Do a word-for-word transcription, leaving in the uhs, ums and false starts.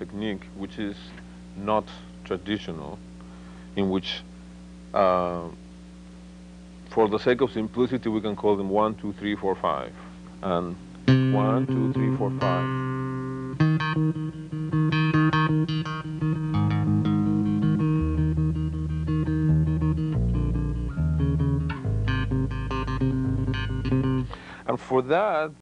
technique which is not traditional, in which, uh, for the sake of simplicity, we can call them one, two, three, four, five, and one, two, three, four, five. And for that,